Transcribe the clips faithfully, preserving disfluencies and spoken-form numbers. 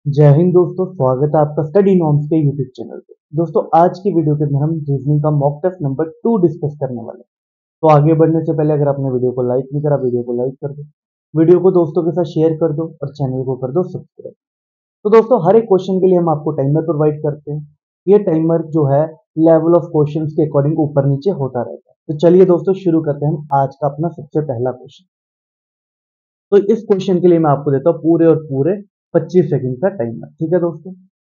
जय हिंद दोस्तों, स्वागत है आपका स्टडी नॉर्म्स के यूट्यूब चैनल पे। दोस्तों, आज की वीडियो के अंदर हम रीजनिंग का mock test number two discuss करने वाले हैं। तो आगे बढ़ने से पहले अगर आपने वीडियो को लाइक नहीं करा, वीडियो को लाइक कर दो, वीडियो को दोस्तों के साथ शेयर कर दो और चैनल को कर दो सब्सक्राइब। तो दोस्तों, हर एक क्वेश्चन के लिए हम आपको टाइमर प्रोवाइड करते हैं। ये टाइमर जो है लेवल ऑफ क्वेश्चन के अकॉर्डिंग ऊपर नीचे होता रहता है। तो चलिए दोस्तों, शुरू करते हैं हम आज का अपना सबसे पहला क्वेश्चन। तो इस क्वेश्चन के लिए मैं आपको देता हूँ पूरे और पूरे पच्चीस सेकंड का टाइमर। ठीक है दोस्तों,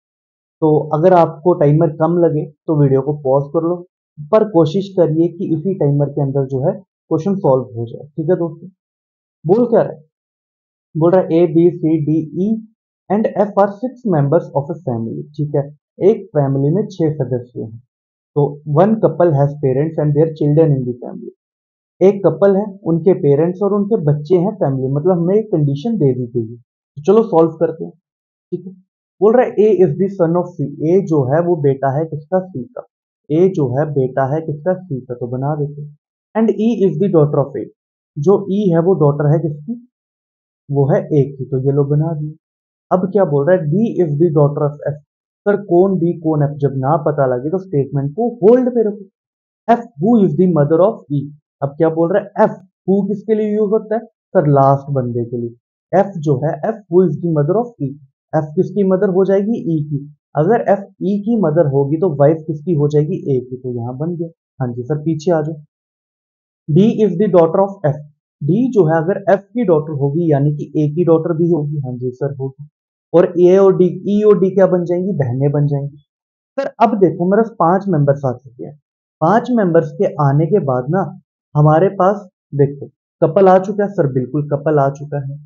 तो अगर आपको टाइमर कम लगे तो वीडियो को पॉज कर लो, पर कोशिश करिए कि इसी टाइमर के अंदर जो है क्वेश्चन सॉल्व हो जाए। ठीक है दोस्तों, बोल क्या रहा है? बोल रहा है A B C D E and F are six members of a family. ठीक है, एक फैमिली में छह सदस्य हैं। तो one couple has parents and their children in the family. एक कपल है, उनके पेरेंट्स और उनके बच्चे हैं फैमिली, मतलब हमें एक कंडीशन दे दी गई है। तो चलो सॉल्व करते हैं। ठीक है, बोल रहा है A is the son of C. A जो है वो बेटा है किसका? सी का। ए जो है बेटा है किसका? सी का, तो बना देते हैं। And E is the daughter of A. जो ई है वो डॉटर है किसकी? वो है ए की, तो ये लोग बना दिए। अब क्या बोल रहा है? D is the daughter of F. Sir कौन डी कौन एफ जब ना पता लगे तो स्टेटमेंट को होल्ड पे रखो। F who is the mother of E. अब क्या बोल रहा है? एफ हु किसके लिए यूज होता है? सर लास्ट बंदे के लिए। एफ जो है, F who is the mother of E. F किसकी मदर हो जाएगी? ई की। अगर एफ ई की मदर होगी तो वाइफ किसकी हो जाएगी? ए की, तो यहां बन गया। हाँ जी सर, पीछे आ जाओ। D is the daughter of F. D जो है अगर एफ की डॉटर होगी यानी कि ए की डॉटर भी होगी। हाँ जी सर, होगी। और ए और डी, ई और डी क्या बन जाएंगी? बहनें बन जाएंगी। सर अब देखो, मेरे पास पांच मेंबर्स आ चुके हैं। पांच मेंबर्स के आने के बाद ना हमारे पास देखो कपल आ चुका है। सर बिल्कुल कपल आ चुका है।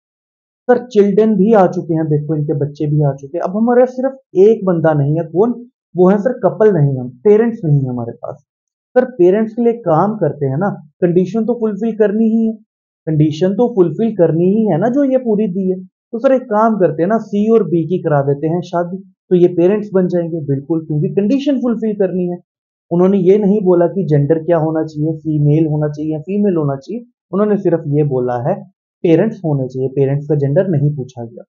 सर चिल्ड्रन भी आ चुके हैं, देखो इनके बच्चे भी आ चुके हैं। अब हमारे सिर्फ एक बंदा नहीं है, कौन? वो है सर कपल नहीं, हम पेरेंट्स नहीं है हमारे पास। सर पेरेंट्स के लिए काम करते हैं ना, कंडीशन तो फुलफिल करनी ही है। कंडीशन तो फुलफिल करनी ही है ना, जो ये पूरी दी है। तो सर एक काम करते हैं ना, सी और बी की करा देते हैं शादी, तो ये पेरेंट्स बन जाएंगे बिल्कुल, क्योंकि कंडीशन फुलफिल करनी है। उन्होंने ये नहीं बोला कि जेंडर क्या होना चाहिए, फीमेल होना चाहिए या फीमेल होना चाहिए। उन्होंने सिर्फ ये बोला है पेरेंट्स होने चाहिए, पेरेंट्स का जेंडर नहीं पूछा गया।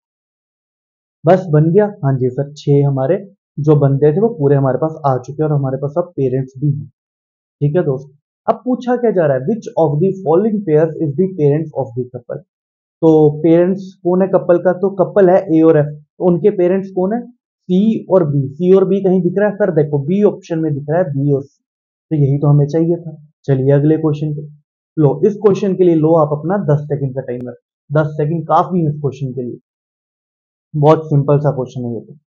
बस बन गया। हाँ जी सर, छह हमारे जो बंदे थे वो पूरे हमारे पास आ चुके हैं और हमारे पास अब पेरेंट्स भी हैं। ठीक है दोस्त, अब पूछा क्या जा रहा है? Which of the following pairs is the parents of the couple. तो पेरेंट्स कौन है कपल का? तो कपल है ए और एफ, तो उनके पेरेंट्स कौन है? सी और बी। सी और बी कहीं दिख रहा है? सर देखो बी ऑप्शन में दिख रहा है, बी और सी, तो यही तो हमें चाहिए था। चलिए अगले क्वेश्चन पे। लो इस क्वेश्चन के लिए लो आप अपना दस सेकंड का टाइमर। दस सेकंड काफी है इस क्वेश्चन के लिए, बहुत सिंपल सा क्वेश्चन है ये तो।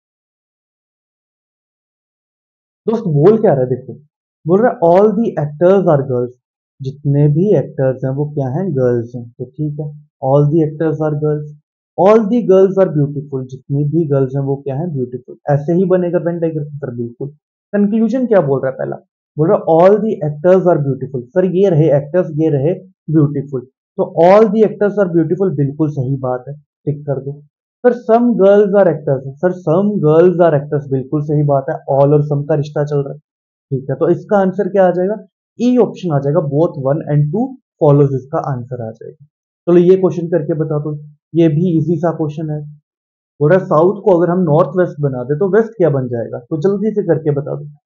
दोस्त बोल क्या रहा है देखो, बोल रहा है all the actors are girls. जितने भी एक्टर्स हैं वो क्या हैं? गर्ल्स हैं, तो ठीक है। All the actors are girls. All the girls are beautiful. जितनी भी गर्ल्स हैं वो क्या है? ब्यूटीफुल। ऐसे ही बनेगा वेन डायग्राम सर, बिल्कुल। कंक्लूजन क्या बोल रहा है? पहला बोल रहा है all the actors are beautiful. Sir ये रहे एक्टर्स, ये रहे ब्यूटीफुल, तो all the actors are beautiful बिल्कुल सही बात है, टिक कर दो। Sir some girls are actors. Sir some girls are actors बिल्कुल सही बात है, ऑल और सम का रिश्ता चल रहा है। ठीक है, तो इसका आंसर क्या आ जाएगा? ई ऑप्शन आ जाएगा, both one and two follows, इसका आंसर आ जाएगा। चलो ये क्वेश्चन करके बता दो, ये भी इजी सा क्वेश्चन है। बोल रहा है साउथ को अगर हम नॉर्थ वेस्ट बना दे तो वेस्ट क्या बन जाएगा? तो जल्दी से करके बता दो।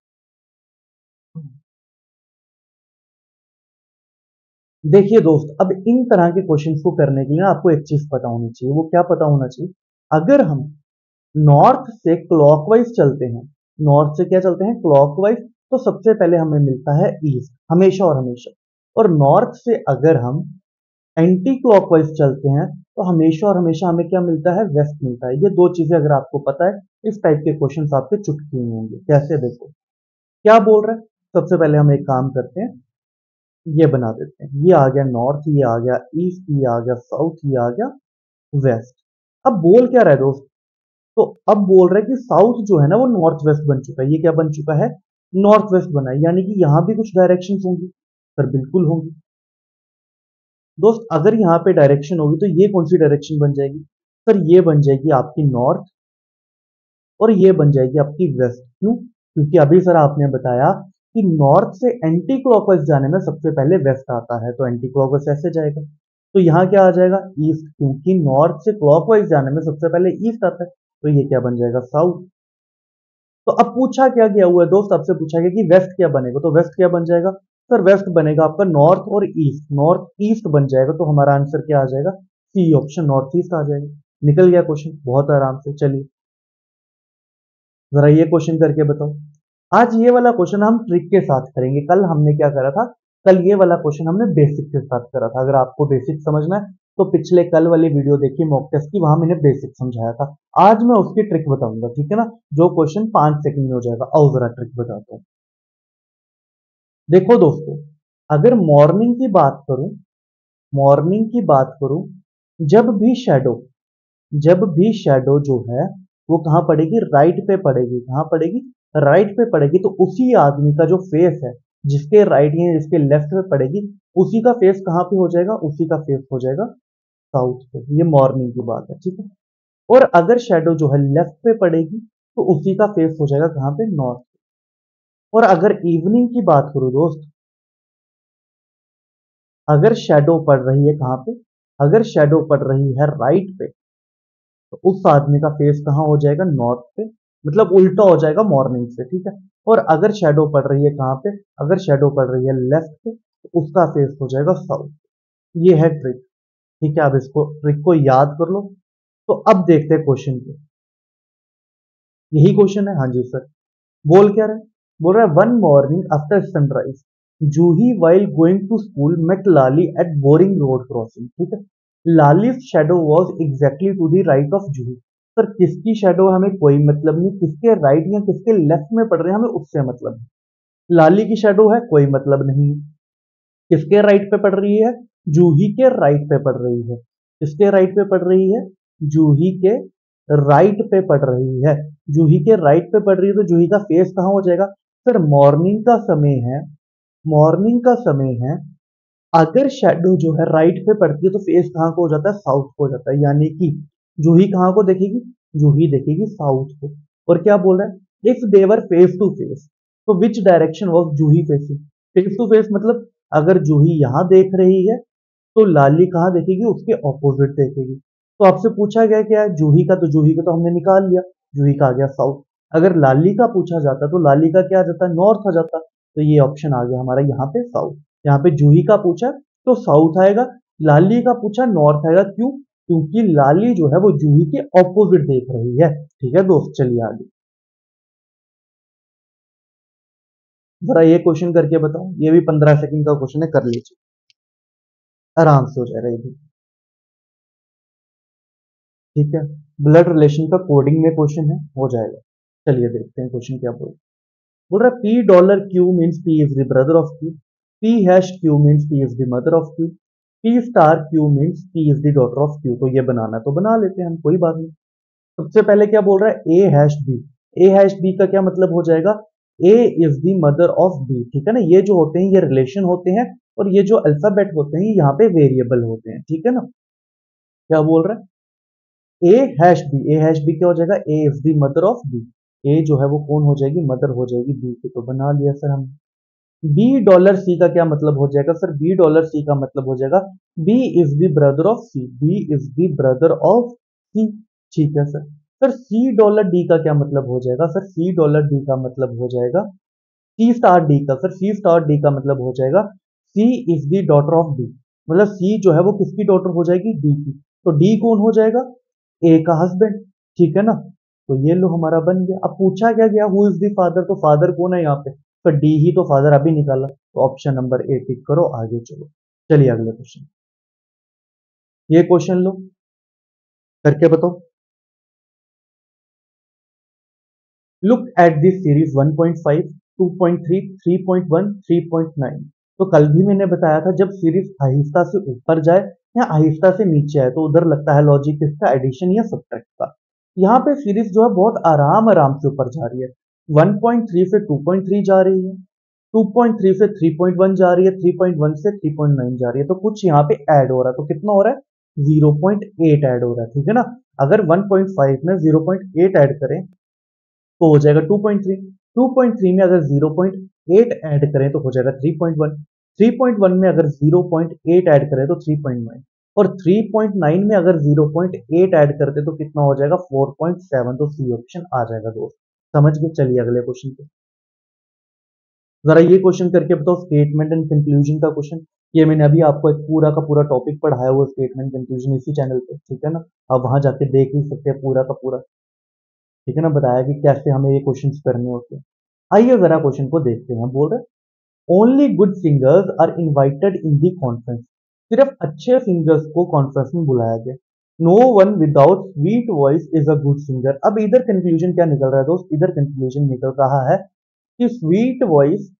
देखिए दोस्त, अब इन तरह के क्वेश्चंस को करने के लिए ना आपको एक चीज पता होनी चाहिए। वो क्या पता होना चाहिए? अगर हम नॉर्थ से क्लॉकवाइज चलते हैं, नॉर्थ से क्या चलते हैं? क्लॉकवाइज, तो सबसे पहले हमें मिलता है ईस्ट, हमेशा और हमेशा। और नॉर्थ से अगर हम एंटी क्लॉकवाइज चलते हैं तो हमेशा और हमेशा हमें क्या मिलता है? वेस्ट मिलता है। ये दो चीजें अगर आपको पता है, इस टाइप के क्वेश्चन आपके चुटकी में होंगे। कैसे? देखो क्या बोल रहे हैं। सबसे पहले हम एक काम करते हैं, ये बना देते हैं। ये आ गया नॉर्थ, ये आ गया ईस्ट, ये आ गया साउथ, ये आ गया वेस्ट। अब बोल क्या रहा है दोस्त? तो अब बोल रहा है कि साउथ जो है ना वो नॉर्थ वेस्ट बन चुका है। ये क्या बन चुका है? नॉर्थ वेस्ट बना है, यानी कि यहां भी कुछ डायरेक्शन होंगी। सर बिल्कुल होंगी दोस्त। अगर यहाँ पे डायरेक्शन होगी तो ये कौन सी डायरेक्शन बन जाएगी? सर ये बन जाएगी आपकी नॉर्थ, और ये बन जाएगी आपकी वेस्ट। क्यों? क्योंकि अभी सर आपने बताया कि नॉर्थ से एंटी क्लॉकवाइज जाने में सबसे पहले वेस्ट आता है, तो एंटी क्लॉकवाइज ऐसे जाएगा। तो यहाँ क्या आ जाएगा? ईस्ट, क्योंकि नॉर्थ से क्लॉकवाइज जाने में सबसे पहले ईस्ट आता है। तो ये क्या बन जाएगा, साउथ। तो अब पूछा क्या गया हुआ है दोस्त, आपसे पूछा गया कि वेस्ट क्या बनेगा, तो वेस्ट क्या बन जाएगा सर, वेस्ट बनेगा आपका नॉर्थ और ईस्ट, नॉर्थ ईस्ट बन जाएगा, तो हमारा आंसर क्या आ जाएगा, सी ऑप्शन, नॉर्थ ईस्ट आ जाएगा। निकल गया क्वेश्चन बहुत आराम से। चलिए जरा ये क्वेश्चन करके बताओ। आज ये वाला क्वेश्चन हम ट्रिक के साथ करेंगे, कल हमने क्या करा था, कल ये वाला क्वेश्चन हमने बेसिक के साथ करा था। अगर आपको बेसिक समझना है तो पिछले कल वाली वीडियो देखिए मॉक टेस्ट की, वहां मैंने बेसिक समझाया था। आज मैं उसकी ट्रिक बताऊंगा, ठीक है ना, जो क्वेश्चन पांच सेकंड में हो जाएगा। आओ जरा ट्रिक बताता हूँ। देखो दोस्तों, अगर मॉर्निंग की बात करूं, मॉर्निंग की बात करूं, जब भी शैडो, जब भी शैडो जो है वो कहां पड़ेगी, राइट पे पड़ेगी। कहां पड़ेगी, राइट पे पड़ेगी। तो उसी आदमी का जो फेस है, जिसके राइट या जिसके लेफ्ट पे पड़ेगी, उसी का फेस कहां पे हो जाएगा, उसी का फेस हो जाएगा साउथ पे। ये मॉर्निंग की बात है, ठीक है। और अगर शैडो जो है लेफ्ट पे पड़ेगी तो उसी का फेस हो जाएगा कहां पे, नॉर्थ। और अगर इवनिंग की बात करूं दोस्त, अगर शैडो पड़ रही है कहां पे, अगर शैडो पड़ रही है राइट पे, तो उस आदमी का फेस कहां हो जाएगा, नॉर्थ पे, मतलब उल्टा हो जाएगा मॉर्निंग से, ठीक है। और अगर शैडो पड़ रही है कहां पे, अगर शैडो पड़ रही है लेफ्ट पे, तो उसका फेस हो जाएगा साउथ। ये है ट्रिक, ठीक है। आप इसको ट्रिक को याद कर लो। तो अब देखते हैं क्वेश्चन को। यही क्वेश्चन है, हाँ जी सर। बोल क्या रहा है, बोल रहा है one morning after sunrise Juhi while going to school met Lali at Boring Road crossing, ठीक है। Lali shadow was exactly to the right of Juhi. Sir किसकी शैडो हमें कोई मतलब नहीं, किसके राइट या किसके लेफ्ट में पड़ रहे हैं हमें उससे मतलब है। लाली की शैडो है, कोई मतलब नहीं है। किसके राइट पे पड़ रही है, जूही के राइट पे पड़ रही है। किसके राइट पे पड़ रही है, जूही के राइट पे पड़ रही है। जूही के राइट पे पड़ रही है, तो जूही का फेस कहां हो जाएगा, फिर मॉर्निंग का समय है, मॉर्निंग का समय है। अगर शैडो जो है राइट पे पड़ती है तो फेस कहां को हो जाता है, साउथ को हो जाता है। यानी कि जूही कहां को देखेगी, जूही देखेगी साउथ को। और क्या बोल रहा है, if they were face to face, तो which direction was Juhi facing. Face to face मतलब अगर जूही यहां देख रही है तो लाली कहां देखेगी, उसके ऑपोजिट देखेगी। तो आपसे पूछा गया क्या है, जूही का, तो जूही का तो हमने निकाल लिया, जूही का आ गया साउथ। अगर लाली का पूछा जाता तो लाली का क्या आ जाता, नॉर्थ आ जाता। तो ये ऑप्शन आ गया हमारा यहाँ पे साउथ। यहाँ पे जूही का पूछा तो साउथ आएगा, लाली का पूछा नॉर्थ आएगा। क्यों, क्योंकि लाली जो है वो जूही के ऑपोजिट देख रही है, ठीक है दोस्त। चलिए आगे जरा ये क्वेश्चन करके बताओ। ये भी पंद्रह सेकंड का क्वेश्चन है, कर लीजिए, आराम से हो जाएगा ये भी, ठीक है। ब्लड रिलेशन का कोडिंग में क्वेश्चन है, हो जाएगा। चलिए देखते हैं क्वेश्चन क्या बोल बोल रहा है। P dollar Q means P is the brother of Q, P hash Q means P is the mother of Q, P star Q means P is the daughter of Q. तो ये बनाना है तो बना लेते हैं हम, कोई बात नहीं। सबसे पहले क्या बोल रहा है, A hash B. A hash B का क्या मतलब हो जाएगा, A is the mother of B, ठीक है ना। ये जो होते हैं ये रिलेशन होते हैं, और ये जो अल्फाबेट होते हैं यहाँ पे वेरिएबल होते हैं, ठीक है ना। क्या बोल रहा है, A hash B, A hash B क्या हो जाएगा, A is the mother of B. A जो है वो कौन हो जाएगी, मदर हो जाएगी बी की। तो बना लिया सर हम। बी डॉलर सी का क्या मतलब हो जाएगा सर, बी डॉलर सी का मतलब हो जाएगा B is the brother of C, B is the brother of C, ठीक है sir. Sir C dollar D का क्या मतलब हो जाएगा, सर सी डॉलर डी का मतलब हो जाएगा सी स्टार डी का, सर सी स्टार डी का मतलब हो जाएगा C is the daughter of D. मतलब सी जो है वो किसकी डॉटर हो जाएगी, डी की। तो डी कौन हो जाएगा, ए का हस्बैंड, ठीक है ना। तो ये लो हमारा बन गया। अब पूछा क्या गया, हु इज द फादर, तो फादर कौन है यहाँ पे, तो डी ही तो फादर अभी निकाला। तो ऑप्शन नंबर ए टिक करो, आगे चलो। चलिए अगले क्वेश्चन, ये क्वेश्चन लो करके बताओ। Look at this series one point five, two point three, three point one, three point nine. तो कल भी मैंने बताया था जब सीरीज आहिस्ता से ऊपर जाए या आहिस्ता से नीचे आए तो उधर लगता है लॉजिक किसका, एडिशन या सब्ट्रैक्ट का। यहाँ पे सीरीज जो है बहुत आराम आराम से ऊपर जा रही है। वन पॉइंट थ्री से टू पॉइंट थ्री जा रही है, टू पॉइंट थ्री से थ्री पॉइंट वन जा रही है, थ्री पॉइंट वन से थ्री पॉइंट नाइन जा रही है। तो कुछ यहाँ पे ऐड हो रहा है, तो कितना हो रहा है, ज़ीरो पॉइंट एट ऐड हो रहा है, ठीक है ना। अगर वन पॉइंट फाइव में ज़ीरो पॉइंट एट ऐड करें तो हो जाएगा two point three. Two point three में अगर ज़ीरो पॉइंट एट ऐड करें तो हो जाएगा three point one. Three point one में अगर ज़ीरो पॉइंट एट ऐड करें तो थ्री पॉइंट नाइन। और थ्री पॉइंट नाइन में अगर ज़ीरो पॉइंट एट ऐड करते तो कितना हो जाएगा फोर पॉइंट सेवन, तो सी ऑप्शन आ जाएगा दोस्त। समझ गए? चलिए अगले क्वेश्चन पे जरा ये क्वेश्चन करके बताओ, स्टेटमेंट एंड कंक्लूजन का क्वेश्चन। ये मैंने अभी आपको एक पूरा का पूरा टॉपिक पढ़ाया हुआ स्टेटमेंट कंक्लूजन इसी चैनल पे, ठीक है ना? आप वहां जाके देख ही सकते हैं पूरा का पूरा, ठीक है ना? बताया कि कैसे हमें ये क्वेश्चन करने होते हैं। आइए जरा क्वेश्चन को देखते हैं। बोल रहे only good singers are invited in the conference, सिर्फ अच्छे सिंगर्स को कॉन्फ्रेंस में बुलाया गया। No one without sweet voice is a good singer. अब इधर कंक्लूजन क्या निकल रहा है दोस्त? इधर कंक्लूजन निकल रहा है कि sweet voice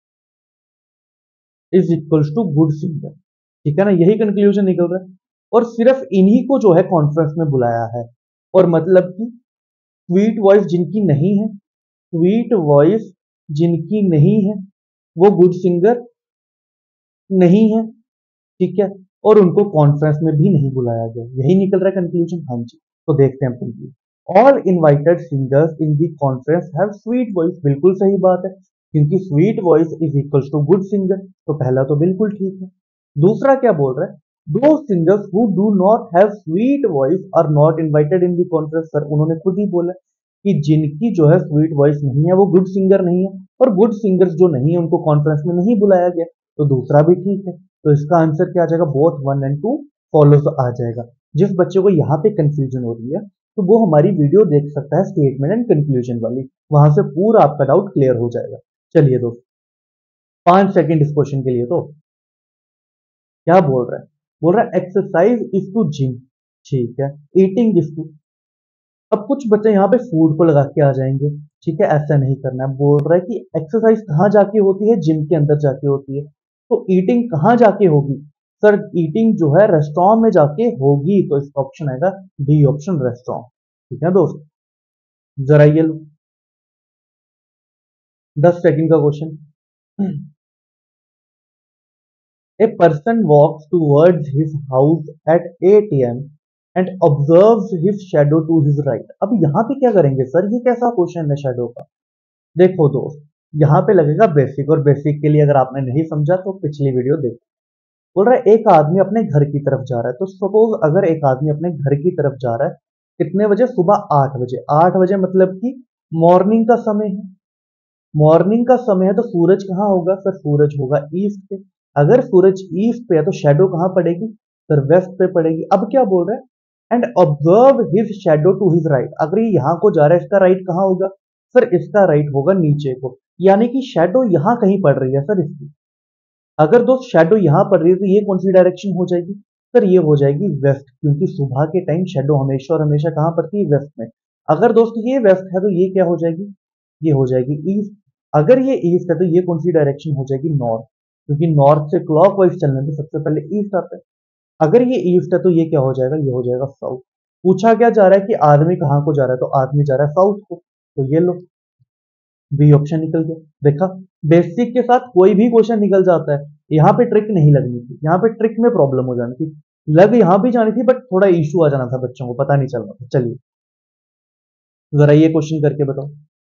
is equals to good singer, ठीक है ना? यही कंक्लूजन निकल रहा है। और सिर्फ इन्हीं को जो है कॉन्फ्रेंस में बुलाया है, और मतलब कि स्वीट वॉइस जिनकी नहीं है, स्वीट वॉइस जिनकी नहीं है वो गुड सिंगर नहीं है, ठीक है? और उनको कॉन्फ्रेंस में भी नहीं बुलाया गया, यही निकल रहा है कंक्लूजन। हाँ जी, तो देखते हैं conclusion. All invited singers in the conference have sweet voice, बिल्कुल सही बात है, क्योंकि sweet voice is equals to good singer, तो पहला तो बिल्कुल ठीक है। दूसरा क्या बोल रहा है? दो singers who do not have sweet voice are not invited in the conference. Sir उन्होंने खुद ही बोला कि जिनकी जो है स्वीट वॉइस नहीं है वो गुड सिंगर नहीं है, और गुड सिंगर्स जो नहीं है उनको कॉन्फ्रेंस में नहीं बुलाया गया, तो दूसरा भी ठीक है। तो इसका आंसर क्या आ जाएगा? Both one and two follows आ जाएगा। जिस बच्चे को यहाँ पे कंफ्यूजन हो रही है तो वो हमारी वीडियो देख सकता है स्टेटमेंट एंड कंक्लूजन वाली, वहां से पूरा आपका डाउट क्लियर हो जाएगा। चलिए दोस्त, पांच सेकंड इस क्वेश्चन के लिए। तो क्या बोल रहा है? बोल रहा है एक्सरसाइज इज टू जिम, ठीक है, ईटिंग इज टू। अब कुछ बच्चे यहाँ पे फूड को लगा के आ जाएंगे, ठीक है, ऐसा नहीं करना है। बोल रहा है कि एक्सरसाइज कहाँ जाके होती है? जिम के अंदर जाके होती है। तो ईटिंग कहाँ जाके होगी? सर ईटिंग जो है रेस्टोरेंट में जाके होगी, तो इसका ऑप्शन आएगा डी ऑप्शन, रेस्टोरेंट। ठीक है दोस्त, जरा ये लो दस सेकंड का question. A person walks towards his house at eight a m and observes his shadow to his right. अब यहाँ पे क्या करेंगे सर? ये कैसा क्वेश्चन है शैडो का? देखो दोस्त, यहाँ पे लगेगा बेसिक, और बेसिक के लिए अगर आपने नहीं समझा तो पिछली वीडियो देखो। बोल रहा है एक आदमी अपने घर की तरफ जा रहा है, तो सपोज अगर एक आदमी अपने घर की तरफ जा रहा है कितने बजे? सुबह आठ बजे। आठ बजे मतलब कि मॉर्निंग का समय है। मॉर्निंग का समय है तो सूरज कहाँ होगा सर? सूरज होगा ईस्ट पे। अगर सूरज ईस्ट पे है तो शेडो कहाँ पड़ेगी सर? वेस्ट पे पड़ेगी। अब क्या बोल रहे हैं? And observe his shadow to his right. अगर ये यहाँ को जा रहा है, इसका राइट कहाँ होगा सर? इसका राइट होगा नीचे को, यानी कि शेडो यहाँ कहीं पड़ रही है सर इसकी। अगर दोस्त शेडो यहाँ पड़ रही है तो ये कौन सी डायरेक्शन हो जाएगी सर? ये हो जाएगी वेस्ट, क्योंकि सुबह के टाइम शेडो हमेशा और हमेशा कहाँ पड़ती है? वेस्ट में। अगर दोस्त ये वेस्ट है तो ये क्या हो जाएगी? ये हो जाएगी ईस्ट। अगर ये ईस्ट है तो ये कौन सी डायरेक्शन हो जाएगी? नॉर्थ, क्योंकि नॉर्थ से क्लॉकवाइज चलने में सबसे पहले ईस्ट आता है। अगर ये ईस्ट है तो ये क्या हो जाएगा? ये हो जाएगा साउथ। पूछा क्या जा रहा है कि आदमी कहाँ को जा रहा है? तो आदमी जा रहा है साउथ को, तो ये लो बी ऑप्शन निकल गया। देखा, बेसिक के साथ कोई भी क्वेश्चन निकल जाता है। यहाँ पे ट्रिक नहीं लगनी थी, यहाँ पे ट्रिक में प्रॉब्लम हो जानी थी, लग यहाँ भी जानी थी बट थोड़ा इशू आ जाना था, बच्चों को पता नहीं चलना था। चलिए जरा ये क्वेश्चन करके बताओ।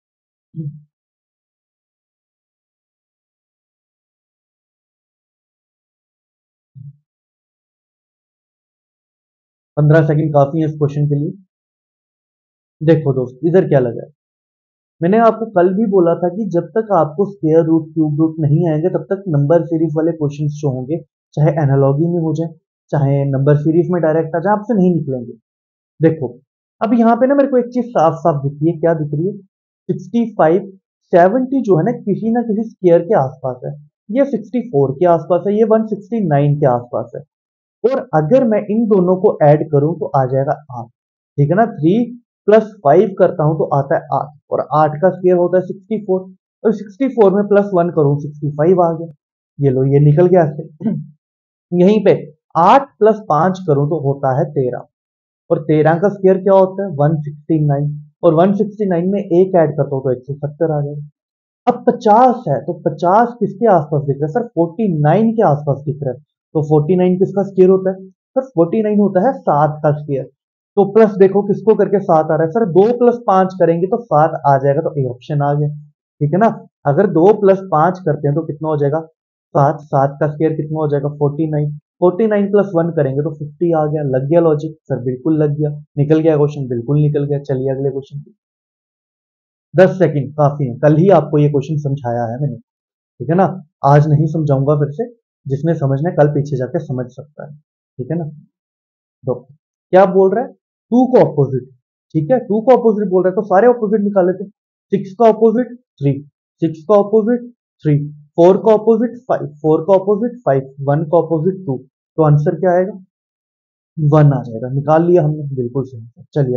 पंद्रह सेकंड काफी है इस क्वेश्चन के लिए। देखो दोस्त, इधर क्या लगा है? मैंने आपको कल भी बोला था कि जब तक आपको स्क्वायर रूट क्यूब रूट नहीं आएंगे तब तक नंबर सीरीज वाले क्वेश्चंस जो होंगे, चाहे एनालॉजी में हो जाए चाहे नंबर सीरीज में डायरेक्ट आ जाए, आपसे नहीं निकलेंगे। देखो, अब यहाँ पे ना मेरे को एक चीज साफ साफ दिख रही है। क्या दिख रही है? सिक्सटी फाइव सेवेंटी जो है ना किसी ना किसी स्क्वायर के आसपास है। ये सिक्सटी फोर के आसपास है, ये वन सिक्सटी नाइन के आसपास है। और अगर मैं इन दोनों को ऐड करूं तो आ जाएगा आठ, ठीक है ना? थ्री प्लस फाइव करता हूं तो आता है आठ, और आठ का स्क्वायर होता है सिक्सटी फोर, और सिक्सटी फोर में प्लस वन करूं सिक्सटी फाइव आ गया। ये लो, ये निकल गया ऐसे। यहीं पे आठ प्लस पांच करूं तो होता है तेरह, और तेरह का स्क्वायर क्या होता है? वन सिक्सटी नाइन, और वन सिक्सटी नाइन में एक ऐड करता हूं तो एक सौ सत्तर आ जाएगा। अब पचास है तो पचास किसके आसपास दिख रहा है सर? फोर्टी नाइन के आसपास दिख रहा है। तो फोर्टी नाइन किसका स्क्वायर होता है सर? फोर्टी नाइन होता है सात का स्क्वायर। तो प्लस देखो किसको करके सात आ रहा है सर? दो प्लस पांच करेंगे तो सात आ जाएगा, तो ए ऑप्शन आ गया, ठीक है ना? अगर दो प्लस पांच करते हैं तो कितना हो जाएगा? सात। सात का स्क्वायर कितना हो जाएगा? Forty nine. Forty nine plus one करेंगे तो फिफ्टी आ गया। लग गया लॉजिक सर? बिल्कुल लग गया। निकल गया क्वेश्चन? बिल्कुल निकल गया। चलिए अगले क्वेश्चन पे। दस सेकंड काफी है, कल ही आपको ये क्वेश्चन समझाया है मैंने, ठीक है ना? आज नहीं समझाऊंगा फिर से, जिसने समझना है कल पीछे जाके समझ सकता है, ठीक है ना? तो क्या बोल रहा है? टू को ऑपोजिट, ठीक है, टू को ऑपोजिट बोल रहा है तो सारे ऑपोजिट निकाले थे। सिक्स का ऑपोजिट थ्री, सिक्स का ऑपोजिट थ्री, फोर का ऑपोजिट फाइव, फोर का ऑपोजिट फाइव, वन का ऑपोजिट टू, तो आंसर क्या आएगा? वन आ जाएगा। निकाल लिया हमने, बिल्कुल सही। चलिए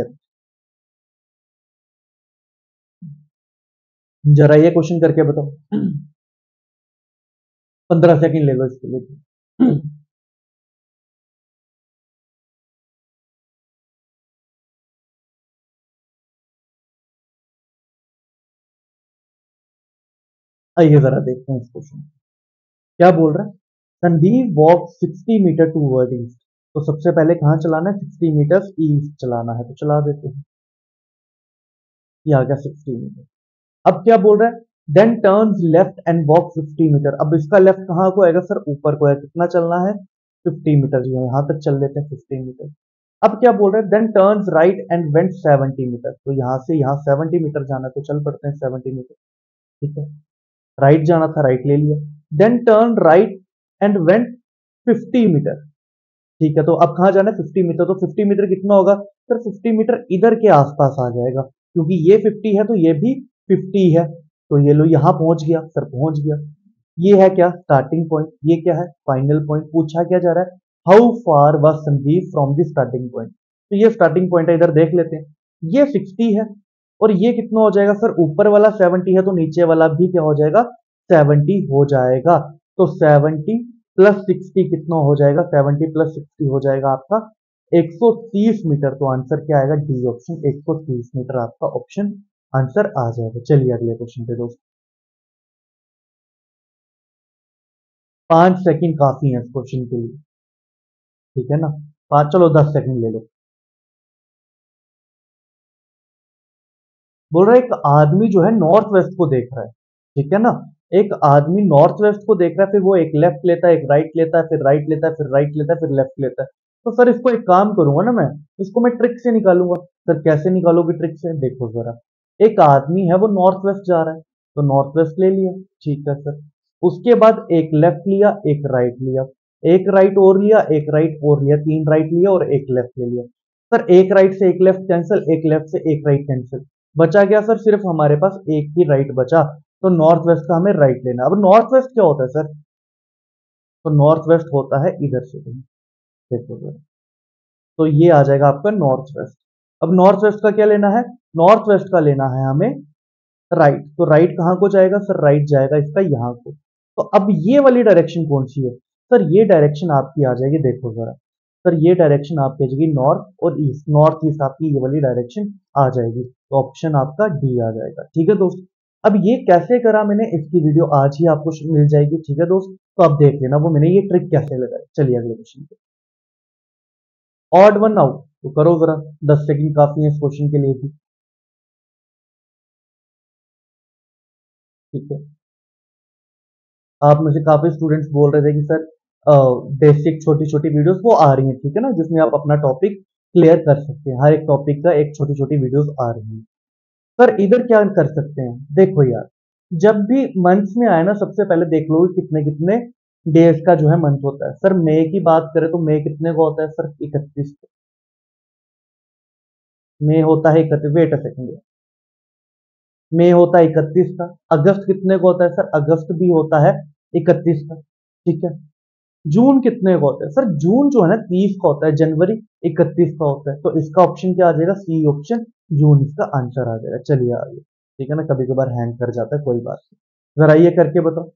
जरा ये क्वेश्चन करके बताओ। पंद्रह सेकंड ले लो इसके लिए। आइए जरा देखते हैं इस क्वेश्चन। क्या बोल रहा है? Sandeep walk sixty metre toward east. तो सबसे पहले कहां चलाना है? सिक्सटी मीटर ईस्ट चलाना है, तो चला देते हैं। ये आ गया सिक्सटी मीटर। अब क्या बोल रहा है? Then turns left and walk fifty metre. अब इसका लेफ्ट कहां को आएगा सर? ऊपर को है। कितना चलना है? Fifty metre. जो है यहां तक चल लेते हैं फिफ्टी मीटर। अब क्या बोल रहे हैं? Then turns right and went seventy metre. तो यहां से यहां सेवेंटी मीटर जाना है, तो चल पड़ते हैं सेवेंटी मीटर, ठीक है। राइट जाना था, राइट ले लिया। Then turn right and went fifty metre, ठीक है। तो अब कहां जाना है? Fifty metre. तो फिफ्टी मीटर कितना होगा सर? फिफ्टी मीटर इधर के आसपास आ जाएगा, क्योंकि ये फिफ्टी है तो ये भी फिफ्टी है। तो ये लो यहां पहुंच गया सर, पहुंच गया। ये है क्या? Starting point. ये क्या है? Final point. पूछा क्या जा रहा है? How far was Sandeep from the starting point. तो ये स्टार्टिंग पॉइंट है, इधर देख लेते हैं। ये सिक्सटी है और ये कितना हो जाएगा सर? ऊपर वाला सेवेंटी है तो नीचे वाला भी क्या हो जाएगा? सेवेंटी हो जाएगा। तो सेवेंटी प्लस सिक्सटी कितना हो जाएगा? सेवेंटी प्लस सिक्सटी हो जाएगा आपका एक सौ तीस मीटर। तो आंसर क्या आएगा? डी ऑप्शन, एक सौ तीस मीटर आपका ऑप्शन आंसर आ जाएगा। चलिए अगले क्वेश्चन पे दोस्तों। पांच सेकंड काफी है इस क्वेश्चन के लिए, ठीक है ना? पांच, चलो दस सेकंड ले लो। बोल रहा है एक आदमी जो है नॉर्थ वेस्ट को देख रहा है, ठीक है ना? एक आदमी नॉर्थ वेस्ट को देख रहा है, फिर वो एक लेफ्ट लेता है, एक राइट लेता है, फिर राइट लेता है, फिर राइट लेता है, फिर लेफ्ट लेता है। तो सर इसको एक काम करूंगा ना मैं, इसको मैं ट्रिक से निकालूंगा। सर कैसे निकालोगे ट्रिक से? देखो जरा। एक आदमी है वो नॉर्थ वेस्ट जा रहा है, तो नॉर्थ वेस्ट ले लिया, ठीक है सर। उसके बाद एक लेफ्ट लिया, एक राइट लिया, एक राइट और लिया, एक राइट और लिया, तीन राइट लिया और एक लेफ्ट ले लिया। सर एक राइट से एक लेफ्ट कैंसिल, एक लेफ्ट से एक राइट कैंसिल, बचा क्या सर? सिर्फ हमारे पास एक ही राइट बचा। तो नॉर्थ वेस्ट का हमें राइट लेना। अब नॉर्थ वेस्ट क्या होता है सर? तो नॉर्थ वेस्ट होता है इधर से कहीं, देखो जरा। तो ये आ जाएगा आपका नॉर्थ वेस्ट। अब नॉर्थ वेस्ट का क्या लेना है? नॉर्थ वेस्ट का लेना है हमें राइट। तो राइट कहां को जाएगा सर? राइट जाएगा इसका यहां को। तो अब ये वाली डायरेक्शन कौन सी है सर? ये डायरेक्शन आपकी आ जाएगी, देखो जरा। सर ये डायरेक्शन आपकी आ जाएगी नॉर्थ और ईस्ट, नॉर्थ ईस्ट आपकी ये वाली डायरेक्शन आ जाएगी। तो ऑप्शन आपका डी आ जाएगा, ठीक है दोस्त। अब ये कैसे करा मैंने, इसकी वीडियो आज ही आपको मिल जाएगी, ठीक है दोस्त। तो आप देख लेना वो मैंने ये ट्रिक कैसे लगाई। चलिए अगले क्वेश्चन पे। ऑड वन आउट, तो करो जरा। दस सेकंड काफी है इस क्वेश्चन के लिए भी, ठीक है। आप में से काफी स्टूडेंट्स बोल रहे थे कि सर बेसिक छोटी छोटी वीडियोस वो आ रही हैं, ठीक है ना, जिसमें आप अपना टॉपिक क्लियर कर सकते हैं। हर एक टॉपिक का एक छोटी छोटी वीडियोस आ रही हैं। सर इधर क्या कर सकते हैं? देखो यार, जब भी मंथ्स में आए ना, सबसे पहले देख लो कि कितने कितने डेज का जो है मंथ होता है। सर मई की बात करें तो मई कितने को होता है सर? इकतीस। मई होता है इकतीस, वेट अ सेकंड, मई होता है इकतीस का। अगस्त कितने को होता है सर? अगस्त भी होता है इकतीस का, ठीक है। जून कितने का होता है सर? जून जो है ना तीस का होता है। जनवरी इकतीस का होता है। तो इसका ऑप्शन क्या आ जाएगा? सी ऑप्शन, जून इसका आंसर आ जाएगा। चलिए आगे, ठीक है ना, कभी कभार हैंग कर जाता है, कोई बात नहीं। जरा ये करके बताओ।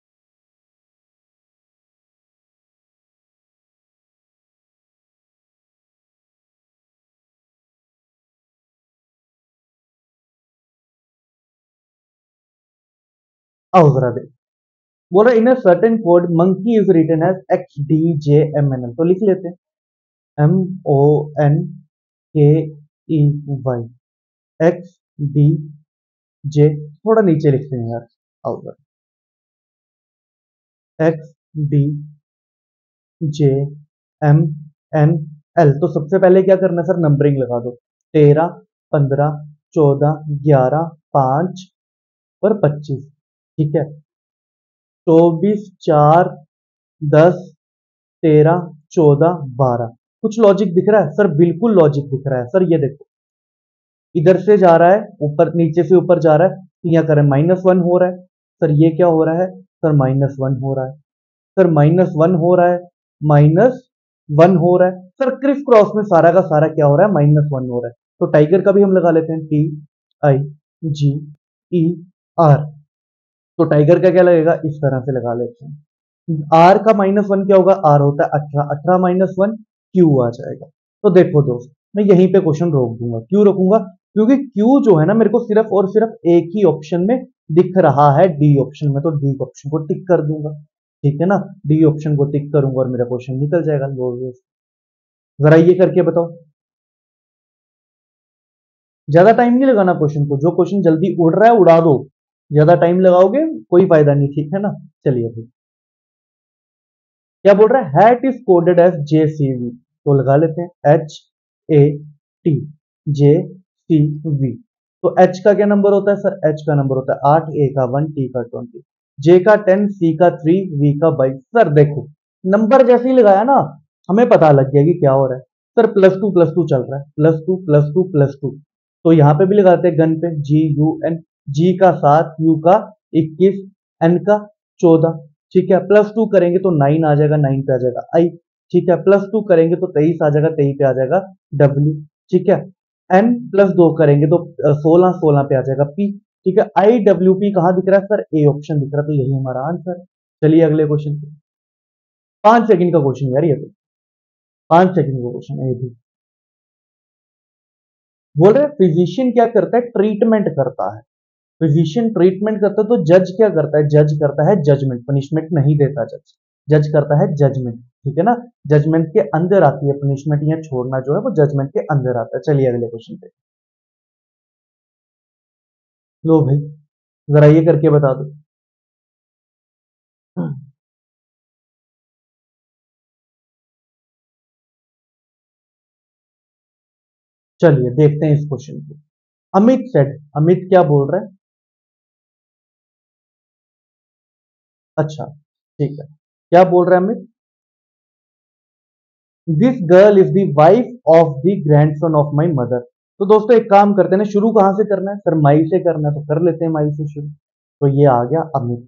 आओ जरा दे। बोल रहा in a certain code monkey is written as X D J M N L. तो लिख लेते हैं M O N K E Y, X D J, थोड़ा नीचे लिखते हैं यार। आओ जरा, X D J M N L. तो सबसे पहले क्या करना है सर, नंबरिंग लगा दो। तेरह, पंद्रह, चौदह, ग्यारह, पांच और पच्चीस। ठीक है, चौबीस, चार, दस, तेरह, चौदह, बारह। कुछ लॉजिक दिख रहा है सर? बिल्कुल लॉजिक दिख रहा है सर। ये देखो, इधर से जा रहा है ऊपर, नीचे से ऊपर जा रहा है, तो यहाँ करें माइनस वन हो रहा है सर। ये क्या हो रहा है सर? माइनस वन हो रहा है सर। माइनस वन हो रहा है, माइनस वन हो रहा है सर। क्रिस क्रॉस में सारा का सारा क्या हो रहा है? माइनस वन हो रहा है। तो टाइगर का भी हम लगा लेते हैं, T I G E R. तो टाइगर का क्या लगेगा? इस तरह से लगा लेते हैं। आर का माइनस वन क्या होगा? आर होता है अठारह, अठारह माइनस वन क्यू आ जाएगा। तो देखो दोस्त, मैं यहीं पे क्वेश्चन रोक दूंगा। क्यों रोकूंगा? क्योंकि क्यू जो है ना, मेरे को सिर्फ और सिर्फ एक ही ऑप्शन में दिख रहा है, डी ऑप्शन में। तो डी ऑप्शन को टिक कर दूंगा, ठीक है ना। डी ऑप्शन को टिक करूंगा और मेरा क्वेश्चन निकल जाएगा। लो जरा ये करके बताओ। ज्यादा टाइम नहीं लगाना क्वेश्चन को, जो क्वेश्चन जल्दी उड़ रहा है उड़ा दो। ज्यादा टाइम लगाओगे कोई फायदा नहीं, ठीक है ना। चलिए फिर क्या बोल रहा है? Hat is coded as J C V. तो लगा लेते हैं H A T, J C V. तो एच का क्या नंबर होता है सर? एच का नंबर होता है आठ, ए का वन, टी का ट्वेंटी, जे का टेन, सी का थ्री, वी का बाईस। सर देखो, नंबर जैसे ही लगाया ना, हमें पता लग गया कि क्या हो रहा है sir. Plus two plus two चल रहा है, plus two plus two plus two. तो यहां पे भी लगाते हैं गन पे, जी यू एन। जी का सात, यू का इक्कीस, एन का चौदह। ठीक है, प्लस टू करेंगे तो नाइन आ जाएगा, नाइन पे आ जाएगा आई। ठीक है, प्लस टू करेंगे तो तेईस आ जाएगा, तेईस पे आ जाएगा डब्ल्यू। ठीक है, एन प्लस दो करेंगे तो सोलह, सोलह पे आ जाएगा पी। ठीक है, आई डब्ल्यू पी कहां दिख रहा है सर? ए ऑप्शन दिख रहा है, तो यही हमारा आंसर। चलिए अगले क्वेश्चन पे। पांच सेकंड का क्वेश्चन यार ये तो, पांच सेकंड का क्वेश्चन है ये भी। बोल रहे फिजिशियन क्या करता है? ट्रीटमेंट करता है। फिजिशियन ट्रीटमेंट करता है, तो जज क्या करता है? जज करता है जजमेंट। पनिशमेंट नहीं देता जज, जज करता है जजमेंट। ठीक है ना, जजमेंट के अंदर आती है पनिशमेंट, या छोड़ना जो है वो जजमेंट के अंदर आता है। चलिए अगले क्वेश्चन पे। लो भाई, जरा ये करके बता दो। चलिए देखते हैं इस क्वेश्चन को। अमित सेड, अमित क्या बोल रहा है? अच्छा ठीक है, क्या बोल रहा है Amit? This girl is the wife of the grandson of my mother. तो दोस्तों एक काम करते हैं ना, शुरू कहां से करना है सर? माई से करना है, तो कर लेते हैं माई से शुरू। तो ये आ गया अमित,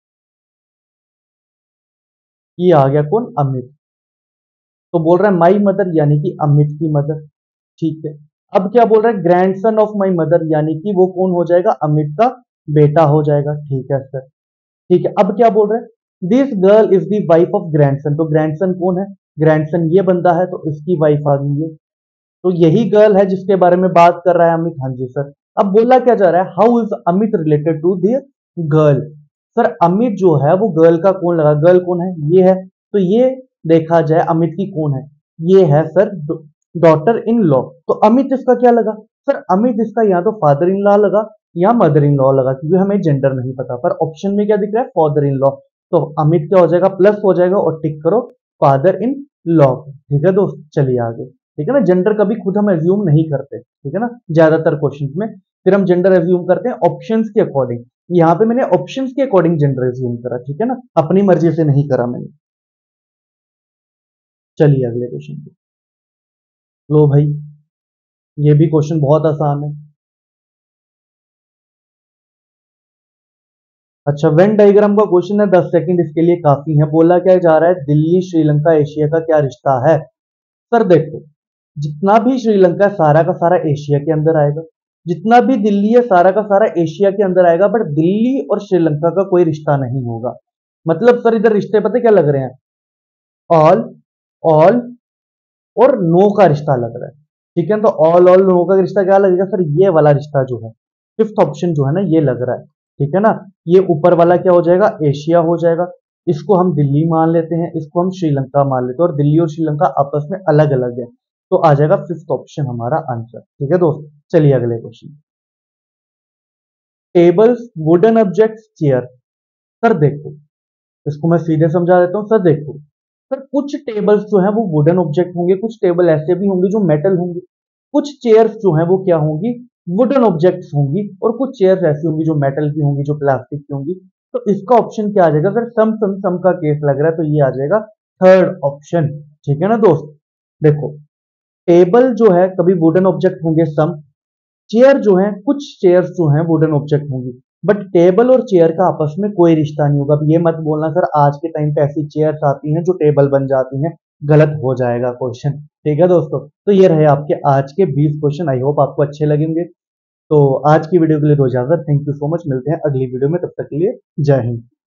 ये आ गया कौन? अमित। तो बोल रहा है माई मदर, यानी कि अमित की मदर। ठीक है, अब क्या बोल रहा है? ग्रैंडसन ऑफ माई मदर, यानी कि वो कौन हो जाएगा? अमित का बेटा हो जाएगा। ठीक है सर, ठीक है। अब क्या बोल रहे हैं? This girl is the wife of grandson. तो ग्रैंडसन कौन है? ग्रैंडसन ये बंदा है, तो इसकी वाइफ आ गई है। तो यही गर्ल है जिसके बारे में बात कर रहा है अमित। हाँ जी सर। अब बोला क्या जा रहा है? How is Amit related to the girl. Sir Amit जो है वो गर्ल का कौन लगा? गर्ल कौन है? ये है। तो ये देखा जाए अमित की कौन है? ये है सर डॉटर इन लॉ। तो अमित इसका क्या लगा सर? अमित इसका या तो फादर इन लॉ लगा या मदर इन लॉ लगा, क्योंकि हमें जेंडर नहीं पता। पर ऑप्शन में क्या दिख रहा है? Father in law. तो अमित क्या हो जाएगा? प्लस हो जाएगा, और टिक करो फादर इन लॉ। ठीक है दोस्त, चलिए आगे। ठीक है ना, जेंडर कभी खुद हम एज्यूम नहीं करते, ठीक है ना। ज्यादातर क्वेश्चंस में फिर हम जेंडर एज्यूम करते हैं ऑप्शंस के अकॉर्डिंग। यहाँ पे मैंने ऑप्शंस के अकॉर्डिंग जेंडर एज्यूम करा, ठीक है ना, अपनी मर्जी से नहीं करा मैंने। चलिए अगले क्वेश्चन पे। लो भाई, ये भी क्वेश्चन बहुत आसान है। अच्छा, वेन डायग्राम का क्वेश्चन है, दस सेकंड इसके लिए काफी है। बोला क्या जा रहा है? दिल्ली श्रीलंका एशिया का क्या रिश्ता है? सर देखो, जितना भी श्रीलंका है सारा का सारा एशिया के अंदर आएगा, जितना भी दिल्ली है सारा का सारा एशिया के अंदर आएगा। बट दिल्ली और श्रीलंका का कोई रिश्ता नहीं होगा। मतलब सर इधर रिश्ते पता क्या लग रहे हैं? ऑल, ऑल और नो का रिश्ता लग रहा है। ठीक है, तो ऑल ऑल नो का रिश्ता क्या लगेगा सर? ये वाला रिश्ता जो है, फिफ्थ ऑप्शन जो है ना, ये लग रहा है। ठीक है ना, ये ऊपर वाला क्या हो जाएगा? एशिया हो जाएगा। इसको हम दिल्ली मान लेते हैं, इसको हम श्रीलंका मान लेते हैं, और दिल्ली और श्रीलंका आपस में अलग अलग है। तो आ जाएगा फिफ्थ ऑप्शन हमारा आंसर। ठीक है दोस्त, चलिए अगले question. Tables, wooden objects, chair. Sir देखो, इसको मैं सीधे समझा देता हूं। सर देखो, सर कुछ टेबल्स जो हैं वो वुडन ऑब्जेक्ट होंगे, कुछ टेबल ऐसे भी होंगे जो मेटल होंगे, कुछ चेयर्स जो हैं वो क्या होंगी, वुडन ऑब्जेक्ट्स होंगी, और कुछ चेयर्स ऐसी होंगी जो मेटल की होंगी, जो प्लास्टिक की होंगी। तो इसका ऑप्शन क्या आ जाएगा सर? सम सम सम का केस लग रहा है, तो ये आ जाएगा थर्ड ऑप्शन। ठीक है ना दोस्त? देखो, टेबल जो है कभी वुडन ऑब्जेक्ट होंगे सम, चेयर जो है कुछ चेयर्स जो हैं वुडन ऑब्जेक्ट होंगी, बट टेबल और चेयर का आपस में कोई रिश्ता नहीं होगा। अब ये मत बोलना सर आज के टाइम पे ऐसी चेयर्स आती हैं जो टेबल बन जाती हैं, गलत हो जाएगा क्वेश्चन। ठीक है दोस्तों, तो ये रहे आपके आज के बीस क्वेश्चन। आई होप आपको अच्छे लगेंगे। तो आज की वीडियो के लिए दो इजाजत। थैंक यू सो मच, मिलते हैं अगली वीडियो में, तब तक के लिए जय हिंद।